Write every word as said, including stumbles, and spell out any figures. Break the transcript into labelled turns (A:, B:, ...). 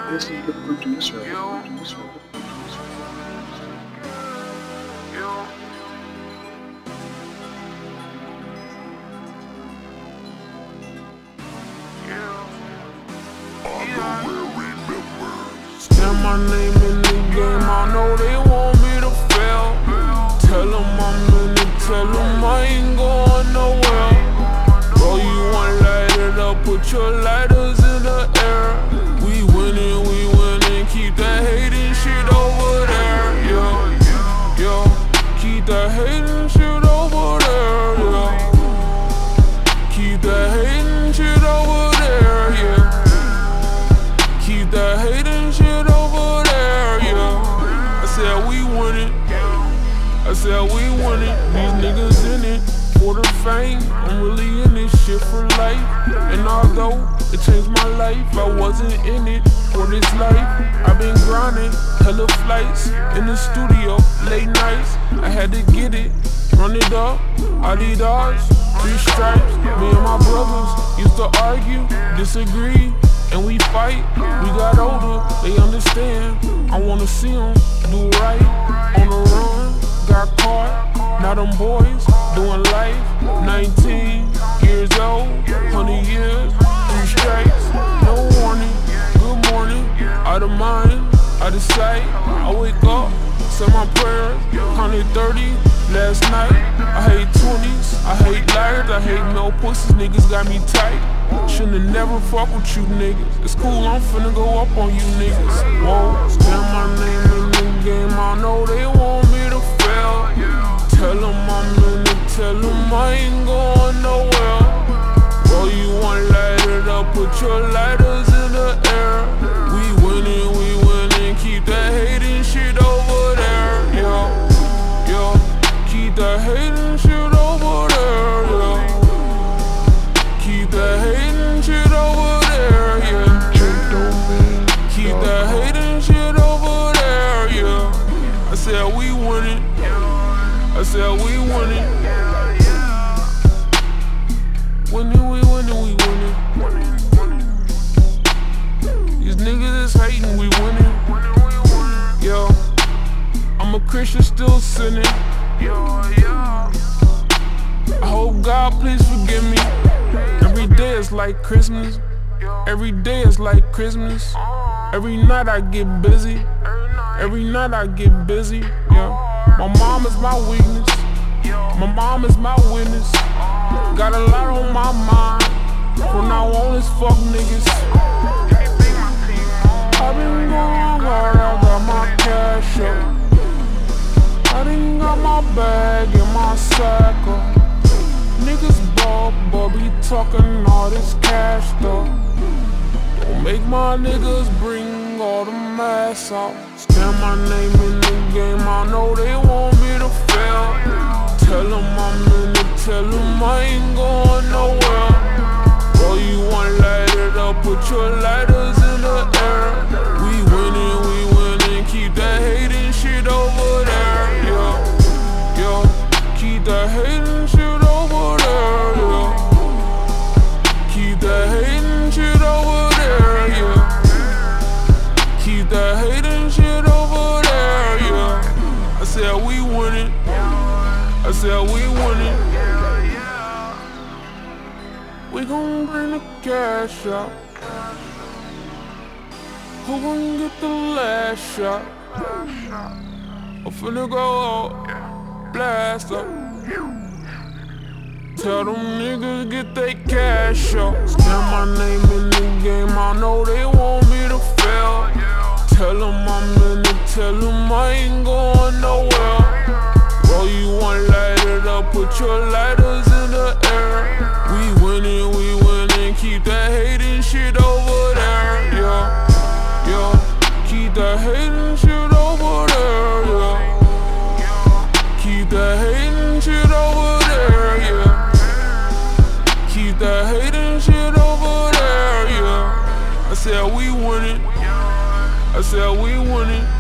A: This is the producer. The producer.
B: Stand my name in the game, I know they want me to fail. Tell them I'm in it, tell them I ain't going nowhere. Bro, you want light it up, put your lighters in the air. We winning, we winning, keep that hating shit over there, yeah. Yo, keep that hating shit over there, yeah. Keep that hating shit over there, yeah. Keep that hating shit over there, yeah. I said we winning, I said we winning. These niggas in it for the fame. I'm really in this shit for life. And although it changed my life, I wasn't in it for this life. I've been grinding, hella flights in the studio, late nights. I had to get it, run it up, Adidas, three stripes. Me and my brothers used to argue, disagree, and we fight. We got older, they understand. I wanna see them do right. On the run, got caught. Now them boys doing life. nineteen years old, one hundred years, three strikes, no warning. Good morning, out of mind, out of sight. I wake up, say my prayers, counted thirty last night. I hate twenties, I hate liars, I hate no pussies. Niggas got me tight. Shouldn't never fuck with you niggas. It's cool, I'm finna go up on you niggas. Whoa, stand my name in the game, I know they want me to fail. Tell them I'm in it, tell them I ain't going nowhere. Bro, you want light it up, put your lighters in the air. We winning, we winning, keep that hating shit over there, yo. Yo, keep that hating shit over there, yo. Keep that hating shit over there, yeah. Keep that hating shit over there, yeah. I said we winning, I said we winning. Winning, we winning, we winning. These niggas is hating, we winning. Yo, I'm a Christian still sinning. I hope God please forgive me. Every day is like Christmas. Every day is like Christmas. Every night I get busy. Every night I get busy. Yeah. My mom is my weakness. My mom is my witness. Got a lot on my mind. From now on it's fuck niggas. I been going hard, I got my cash up. I done got my bag in my sack up. Niggas ball, but be talking all this cash though. Don't make my niggas bring all the mass out. Stand my name in the game, I know they want me to fail. Tell them I'm in it, tell them I ain't going nowhere. Bro, you want light it up, put your lighters in the air. We winning, we winning, keep that hating shit over there, yo. Yo, keep that hating shit over there, yo. Keep that hating shit over there, yeah. Keep that hating shit over there, yeah. I said we winning, I said we winning. We gon' bring the cash out. Who gon' get the last shot? I'm finna go out, blast up. Tell them niggas get they cash up. Stand my name in the game, I know they want me to fail. Tell them I'm in it, tell them I ain't going nowhere. Bro, you want light it up, put your lighters in the air. We winning, we winning, keep that hating shit over there, yeah. Yo, keep that hating shit over there, yeah. Keep that hating shit over there, yeah. Keep that hating shit over there, yeah. I said we winning, I said we winning.